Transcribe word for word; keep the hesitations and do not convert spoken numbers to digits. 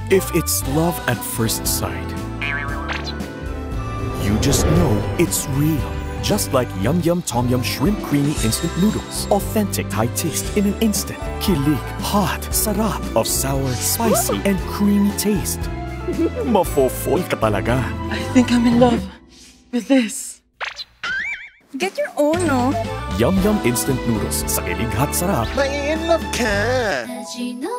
If it's love at first sight, you just know it's real. Just like Yum Yum Tom Yum Shrimp Creamy Instant Noodles. Authentic Thai taste in an instant. Kilig, hot, sarap of sour, spicy, and creamy taste. Mafo-fall ka talaga. I think I'm in love with this. Get your own, no? Yum Yum Instant Noodles. Sa kilig, hot, sarap. May in love ka! As you know